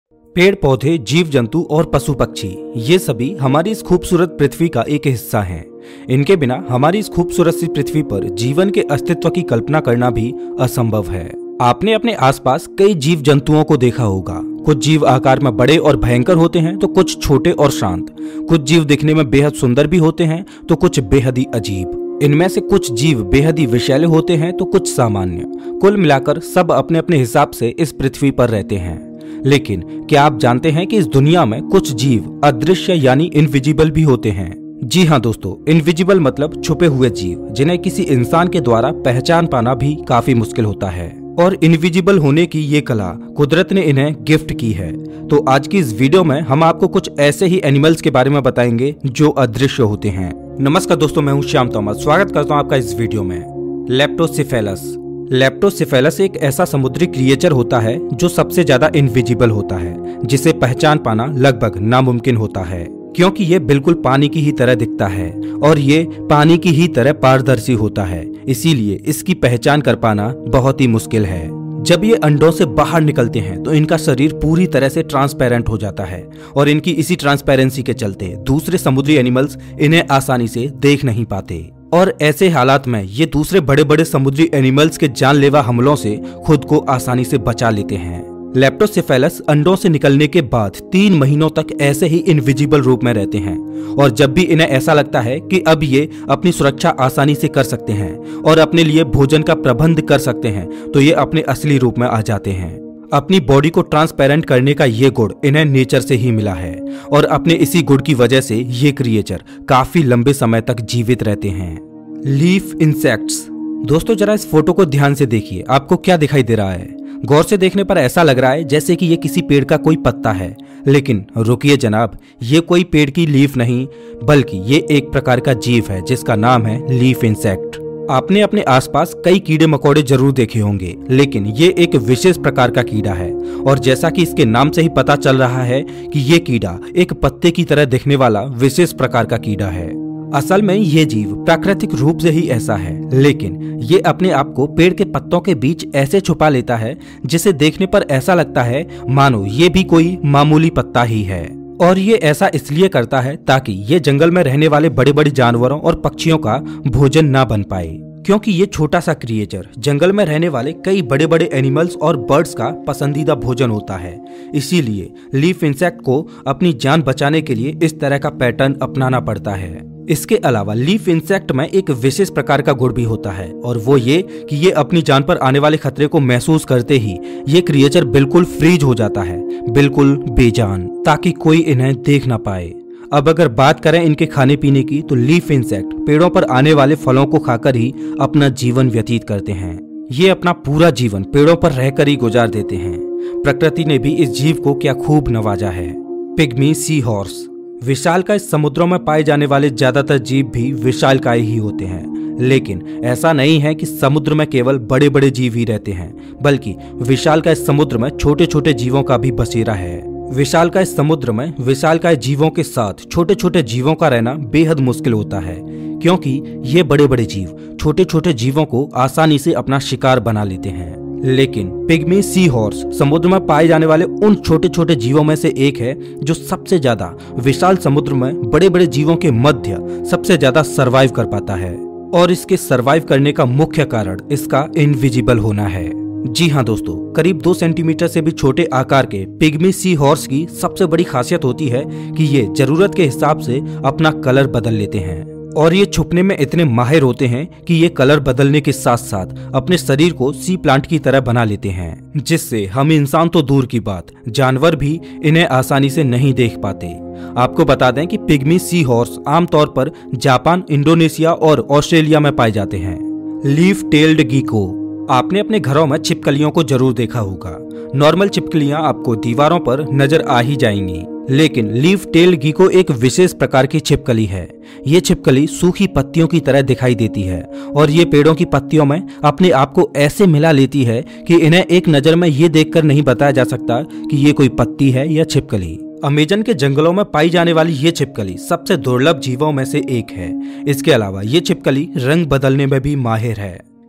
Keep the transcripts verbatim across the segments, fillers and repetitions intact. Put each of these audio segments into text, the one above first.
पेड़ पौधे, जीव जंतु और पशु पक्षी ये सभी हमारी इस खूबसूरत पृथ्वी का एक हिस्सा हैं। इनके बिना हमारी इस खूबसूरत सी पृथ्वी पर जीवन के अस्तित्व की कल्पना करना भी असंभव है। आपने अपने आसपास कई जीव जंतुओं को देखा होगा। कुछ जीव आकार में बड़े और भयंकर होते हैं तो कुछ छोटे और शांत। कुछ जीव दिखने में बेहद सुंदर भी होते हैं तो कुछ बेहद ही अजीब। इनमें से कुछ जीव बेहद ही विषैले होते हैं तो कुछ सामान्य। कुल मिलाकर सब अपने अपने हिसाब से इस पृथ्वी पर रहते हैं। लेकिन क्या आप जानते हैं कि इस दुनिया में कुछ जीव अदृश्य यानी इनविजिबल भी होते हैं? जी हाँ दोस्तों, इनविजिबल मतलब छुपे हुए जीव जिन्हें किसी इंसान के द्वारा पहचान पाना भी काफी मुश्किल होता है। और इनविजिबल होने की ये कला कुदरत ने इन्हें गिफ्ट की है। तो आज की इस वीडियो में हम आपको कुछ ऐसे ही एनिमल्स के बारे में बताएंगे जो अदृश्य होते हैं। नमस्कार दोस्तों, मैं हूँ श्याम तोमर। स्वागत करता हूँ आपका इस वीडियो में। लेप्टोसिफेलस लेप्टोसिफेलस एक ऐसा समुद्री क्रिएचर होता है जो सबसे ज्यादा इनविजिबल होता है, जिसे पहचान पाना लगभग नामुमकिन होता है क्योंकि ये बिल्कुल पानी की ही तरह दिखता है और ये पानी की ही तरह पारदर्शी होता है। इसीलिए इसकी पहचान कर पाना बहुत ही मुश्किल है। जब ये अंडों से बाहर निकलते हैं तो इनका शरीर पूरी तरह से ट्रांसपेरेंट हो जाता है और इनकी इसी ट्रांसपेरेंसी के चलते दूसरे समुद्री एनिमल्स इन्हें आसानी से देख नहीं पाते। और ऐसे हालात में ये दूसरे बड़े बड़े समुद्री एनिमल्स के जानलेवा हमलों से खुद को आसानी से बचा लेते हैं। लेप्टोसिफेलस अंडों से निकलने के बाद तीन महीनों तक ऐसे ही इनविजिबल रूप में रहते हैं और जब भी इन्हें ऐसा लगता है कि अब ये अपनी सुरक्षा आसानी से कर सकते हैं और अपने लिए भोजन का प्रबंध कर सकते हैं तो ये अपने असली रूप में आ जाते हैं। अपनी बॉडी को ट्रांसपेरेंट करने का ये गुण इन्हें नेचर से ही मिला है और अपने इसी गुण की वजह से ये क्रिएचर काफी लंबे समय तक जीवित रहते हैं। Leaf insects. दोस्तों जरा इस फोटो को ध्यान से देखिए, आपको क्या दिखाई दे रहा है? गौर से देखने पर ऐसा लग रहा है जैसे कि ये किसी पेड़ का कोई पत्ता है, लेकिन रुकिए जनाब, ये कोई पेड़ की लीफ नहीं बल्कि ये एक प्रकार का जीव है जिसका नाम है लीफ इंसेक्ट। आपने अपने आसपास कई कीड़े मकोड़े जरूर देखे होंगे, लेकिन ये एक विशेष प्रकार का कीड़ा है और जैसा कि इसके नाम से ही पता चल रहा है कि ये कीड़ा एक पत्ते की तरह दिखने वाला विशेष प्रकार का कीड़ा है। असल में ये जीव प्राकृतिक रूप से ही ऐसा है, लेकिन ये अपने आप को पेड़ के पत्तों के बीच ऐसे छुपा लेता है जिसे देखने पर ऐसा लगता है मानो ये भी कोई मामूली पत्ता ही है। और ये ऐसा इसलिए करता है ताकि ये जंगल में रहने वाले बड़े बड़े जानवरों और पक्षियों का भोजन ना बन पाए, क्योंकि ये छोटा सा क्रिएचर जंगल में रहने वाले कई बड़े बड़े एनिमल्स और बर्ड्स का पसंदीदा भोजन होता है। इसीलिए लीफ इंसेक्ट को अपनी जान बचाने के लिए इस तरह का पैटर्न अपनाना पड़ता है। इसके अलावा लीफ इंसेक्ट में एक विशेष प्रकार का गुण भी होता है और वो ये कि ये अपनी जान पर आने वाले खतरे को महसूस करते ही ये क्रिएचर बिल्कुल फ्रीज हो जाता है, बिल्कुल बेजान, ताकि कोई इन्हें देख ना पाए। अब अगर बात करें इनके खाने पीने की तो लीफ इंसेक्ट पेड़ों पर आने वाले फलों को खाकर ही अपना जीवन व्यतीत करते हैं। ये अपना पूरा जीवन पेड़ों पर रहकर ही गुजार देते हैं। प्रकृति ने भी इस जीव को क्या खूब नवाजा है। Pygmy sea horse. विशालकाय समुद्रों में पाए जाने वाले ज्यादातर जीव भी विशालकाय ही होते हैं, लेकिन ऐसा नहीं है कि समुद्र में केवल बड़े बड़े जीव ही रहते हैं, बल्कि विशालकाय समुद्र में छोटे छोटे जीवों का भी बसेरा है। विशालकाय समुद्र में विशालकाय जीवों के साथ छोटे छोटे जीवों का रहना बेहद मुश्किल होता है, क्योंकि ये बड़े बड़े जीव छोटे छोटे जीवों को आसानी से अपना शिकार बना लेते हैं। लेकिन पिग्मी सी हॉर्स समुद्र में पाए जाने वाले उन छोटे छोटे जीवों में से एक है जो सबसे ज्यादा विशाल समुद्र में बड़े बड़े जीवों के मध्य सबसे ज्यादा सरवाइव कर पाता है। और इसके सरवाइव करने का मुख्य कारण इसका इनविजिबल होना है। जी हाँ दोस्तों, करीब दो सेंटीमीटर से भी छोटे आकार के पिग्मी सी हॉर्स की सबसे बड़ी खासियत होती है कि ये जरूरत के हिसाब से अपना कलर बदल लेते हैं और ये छुपने में इतने माहिर होते हैं कि ये कलर बदलने के साथ साथ अपने शरीर को सी प्लांट की तरह बना लेते हैं, जिससे हम इंसान तो दूर की बात जानवर भी इन्हें आसानी से नहीं देख पाते। आपको बता दें कि पिग्मी सी हॉर्स आमतौर पर जापान, इंडोनेशिया और ऑस्ट्रेलिया में पाए जाते हैं। Leaf tailed gecko. आपने अपने घरों में छिपकलियों को जरूर देखा होगा। नॉर्मल छिपकलियां आपको दीवारों पर नजर आ ही जाएंगी, लेकिन लीफ टेल्ड गीको एक विशेष प्रकार की छिपकली है। ये छिपकली सूखी पत्तियों की तरह दिखाई देती है और ये पेड़ों की पत्तियों में अपने आप को ऐसे मिला लेती है कि इन्हें एक नजर में ये देखकर नहीं बताया जा सकता कि ये कोई पत्ती है या छिपकली। अमेजन के जंगलों में पाई जाने वाली ये छिपकली सबसे दुर्लभ जीवों में से एक है। इसके अलावा ये छिपकली रंग बदलने में भी माहिर है।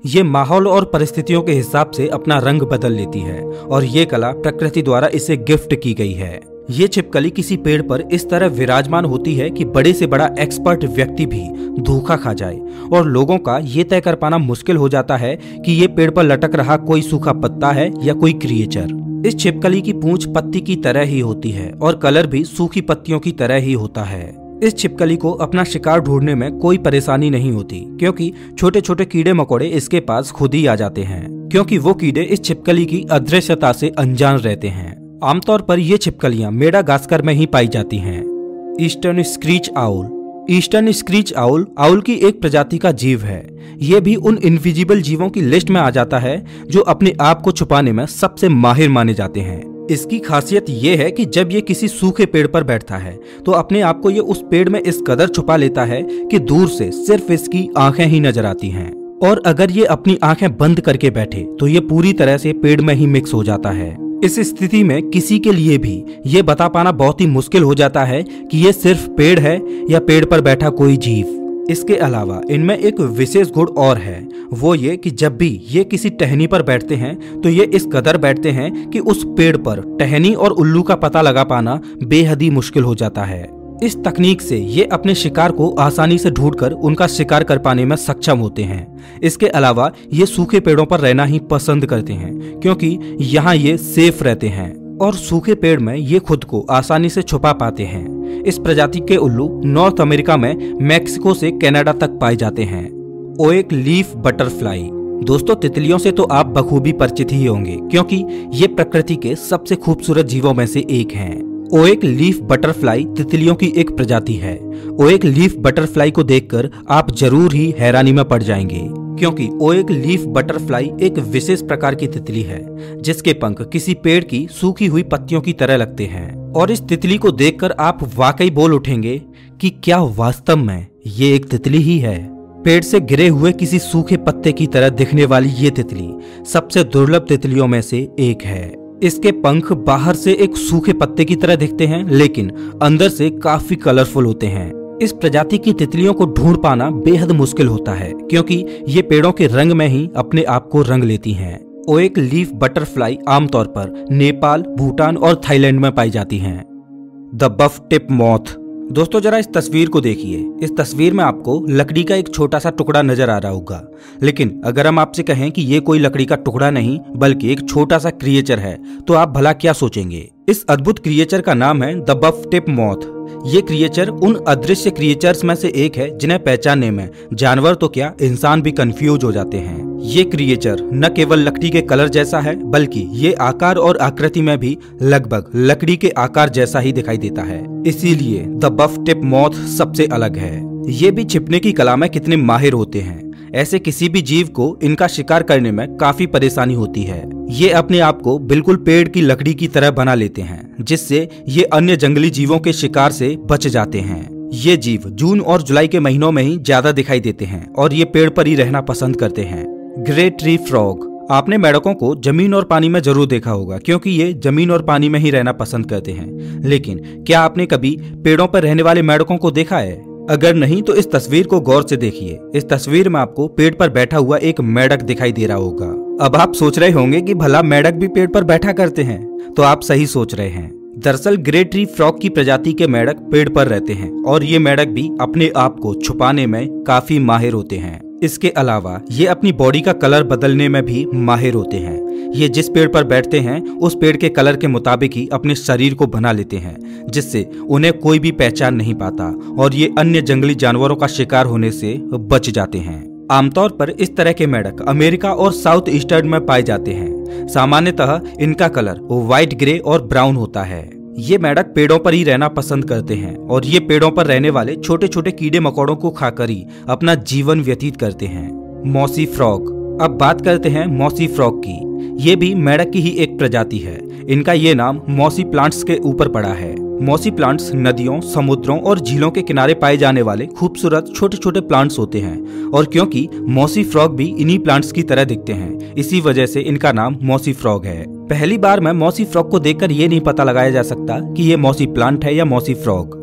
ये माहौल और परिस्थितियों के हिसाब से अपना रंग बदल लेती है और ये कला प्रकृति द्वारा इसे गिफ्ट की गई है। ये छिपकली किसी पेड़ पर इस तरह विराजमान होती है कि बड़े से बड़ा एक्सपर्ट व्यक्ति भी धोखा खा जाए और लोगों का ये तय कर पाना मुश्किल हो जाता है कि ये पेड़ पर लटक रहा कोई सूखा पत्ता है या कोई क्रिएचर। इस छिपकली की पूंछ पत्ती की तरह ही होती है और कलर भी सूखी पत्तियों की तरह ही होता है। इस छिपकली को अपना शिकार ढूंढने में कोई परेशानी नहीं होती क्योंकि छोटे छोटे कीड़े मकोड़े इसके पास खुद ही आ जाते हैं, क्योंकि वो कीड़े इस छिपकली की अदृश्यता से अनजान रहते हैं। आमतौर पर ये छिपकलियां मेडागास्कर में ही पाई जाती हैं। Eastern screech owl. Eastern screech owl owl की एक प्रजाति का जीव है। ये भी उन इनविजिबल जीवों की लिस्ट में आ जाता है जो अपने आप को छुपाने में सबसे माहिर माने जाते हैं। इसकी खासियत ये है कि जब ये किसी सूखे पेड़ पर बैठता है तो अपने आप को ये उस पेड़ में इस कदर छुपा लेता है कि दूर से सिर्फ इसकी आंखें ही नजर आती हैं, और अगर ये अपनी आंखें बंद करके बैठे तो ये पूरी तरह से पेड़ में ही मिक्स हो जाता है। इस स्थिति में किसी के लिए भी ये बता पाना बहुत ही मुश्किल हो जाता है कि ये सिर्फ पेड़ है या पेड़ पर बैठा कोई जीव। इसके अलावा इनमें एक विशेष गुण और है, वो ये कि जब भी ये किसी टहनी पर बैठते हैं तो ये इस कदर बैठते हैं कि उस पेड़ पर टहनी और उल्लू का पता लगा पाना बेहद ही मुश्किल हो जाता है। इस तकनीक से ये अपने शिकार को आसानी से ढूंढकर उनका शिकार कर पाने में सक्षम होते हैं। इसके अलावा ये सूखे पेड़ों पर रहना ही पसंद करते हैं क्योंकि यहाँ ये सेफ रहते हैं और सूखे पेड़ में ये खुद को आसानी से छुपा पाते हैं। इस प्रजाति के उल्लू नॉर्थ अमेरिका में मैक्सिको से कनाडा तक पाए जाते हैं। Oak leaf butterfly. दोस्तों, तितलियों से तो आप बखूबी परिचित ही होंगे क्योंकि ये प्रकृति के सबसे खूबसूरत जीवों में से एक हैं। ओएक लीफ बटरफ्लाई तितलियों की एक प्रजाति है। ओएक लीफ बटरफ्लाई को देखकर आप जरूर ही हैरानी में पड़ जाएंगे क्योंकि ओएक लीफ बटरफ्लाई एक विशेष प्रकार की तितली है जिसके पंख किसी पेड़ की सूखी हुई पत्तियों की तरह लगते हैं, और इस तितली को देखकर आप वाकई बोल उठेंगे कि क्या वास्तव में ये एक तितली ही है। पेड़ से गिरे हुए किसी सूखे पत्ते की तरह दिखने वाली ये तितली सबसे दुर्लभ तितलियों में से एक है। इसके पंख बाहर से एक सूखे पत्ते की तरह दिखते हैं लेकिन अंदर से काफी कलरफुल होते हैं। इस प्रजाति की तितलियों को ढूंढ पाना बेहद मुश्किल होता है क्योंकि ये पेड़ों के रंग में ही अपने आप को रंग लेती हैं। ओएक लीफ बटरफ्लाई आमतौर पर नेपाल, भूटान और थाईलैंड में पाई जाती हैं। The buff tip moth. दोस्तों, जरा इस तस्वीर को देखिए। इस तस्वीर में आपको लकड़ी का एक छोटा सा टुकड़ा नजर आ रहा होगा, लेकिन अगर हम आपसे कहें कि ये कोई लकड़ी का टुकड़ा नहीं बल्कि एक छोटा सा क्रिएचर है तो आप भला क्या सोचेंगे? इस अद्भुत क्रिएचर का नाम है द बफ टिप मॉथ। ये क्रिएचर उन अदृश्य क्रिएचर्स में से एक है जिन्हें पहचानने में जानवर तो क्या इंसान भी कंफ्यूज हो जाते हैं। ये क्रिएचर न केवल लकड़ी के कलर जैसा है बल्कि ये आकार और आकृति में भी लगभग लकड़ी के आकार जैसा ही दिखाई देता है, इसीलिए द बफ टिप मॉथ सबसे अलग है। ये भी छिपने की कला में कितने माहिर होते हैं। ऐसे किसी भी जीव को इनका शिकार करने में काफी परेशानी होती है। ये अपने आप को बिल्कुल पेड़ की लकड़ी की तरह बना लेते हैं जिससे ये अन्य जंगली जीवों के शिकार से बच जाते हैं। ये जीव जून और जुलाई के महीनों में ही ज्यादा दिखाई देते हैं और ये पेड़ पर ही रहना पसंद करते हैं। Grey tree frog. आपने मेढकों को जमीन और पानी में जरूर देखा होगा क्योंकि ये जमीन और पानी में ही रहना पसंद करते हैं, लेकिन क्या आपने कभी पेड़ों पर रहने वाले मेढकों को देखा है? अगर नहीं तो इस तस्वीर को गौर से देखिए। इस तस्वीर में आपको पेड़ पर बैठा हुआ एक मेढक दिखाई दे रहा होगा। अब आप सोच रहे होंगे कि भला मेढक भी पेड़ पर बैठा करते हैं, तो आप सही सोच रहे हैं। दरअसल ग्रे ट्री फ्रॉग की प्रजाति के मेढक पेड़ पर रहते हैं और ये मेढक भी अपने आप को छुपाने में काफी माहिर होते हैं। इसके अलावा ये अपनी बॉडी का कलर बदलने में भी माहिर होते हैं। ये जिस पेड़ पर बैठते हैं उस पेड़ के कलर के मुताबिक ही अपने शरीर को बना लेते हैं जिससे उन्हें कोई भी पहचान नहीं पाता और ये अन्य जंगली जानवरों का शिकार होने से बच जाते हैं। आमतौर पर इस तरह के मेढक अमेरिका और साउथ ईस्टर्न में पाए जाते हैं। सामान्यतः इनका कलर व्हाइट, ग्रे और ब्राउन होता है। ये मेढक पेड़ों पर ही रहना पसंद करते हैं और ये पेड़ों पर रहने वाले छोटे छोटे कीड़े मकोड़ों को खाकर ही अपना जीवन व्यतीत करते हैं। Mossy frog. अब बात करते हैं मॉसी फ्रॉग की। ये भी मेढक की ही एक प्रजाति है। इनका ये नाम मॉसी प्लांट्स के ऊपर पड़ा है। मॉसी प्लांट्स नदियों, समुद्रों और झीलों के किनारे पाए जाने वाले खूबसूरत छोटे छोटे प्लांट्स होते हैं और क्योंकि मॉसी फ्रॉग भी इन्हीं प्लांट्स की तरह दिखते हैं, इसी वजह से इनका नाम मॉसी फ्रॉग है। पहली बार में मॉसी फ्रॉग को देखकर ये नहीं पता लगाया जा सकता कि ये मॉसी प्लांट है या मॉसी फ्रॉग।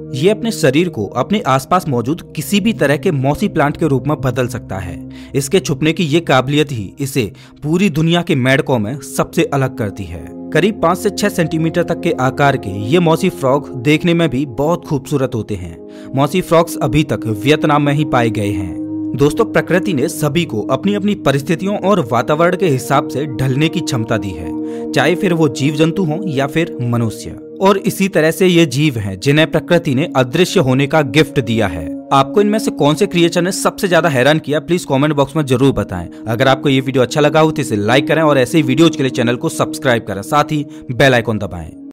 ये अपने शरीर को अपने आसपास मौजूद किसी भी तरह के मौसी प्लांट के रूप में बदल सकता है। इसके छुपने की ये काबिलियत ही इसे पूरी दुनिया के मेंढकों में सबसे अलग करती है। करीब पाँच से छह सेंटीमीटर तक के आकार के ये मौसी फ्रॉग देखने में भी बहुत खूबसूरत होते हैं। मौसी फ्रॉग्स अभी तक वियतनाम में ही पाए गए हैं। दोस्तों, प्रकृति ने सभी को अपनी अपनी परिस्थितियों और वातावरण के हिसाब से ढलने की क्षमता दी है, चाहे फिर वो जीव जंतु हों या फिर मनुष्य। और इसी तरह से ये जीव हैं जिन्हें प्रकृति ने अदृश्य होने का गिफ्ट दिया है। आपको इनमें से कौन से क्रिएचर ने सबसे ज्यादा हैरान किया, प्लीज कमेंट बॉक्स में जरूर बताएं। अगर आपको ये वीडियो अच्छा लगा हो तो इसे लाइक करें और ऐसे ही वीडियोज के लिए चैनल को सब्सक्राइब करें, साथ ही बेल आइकॉन दबाएं।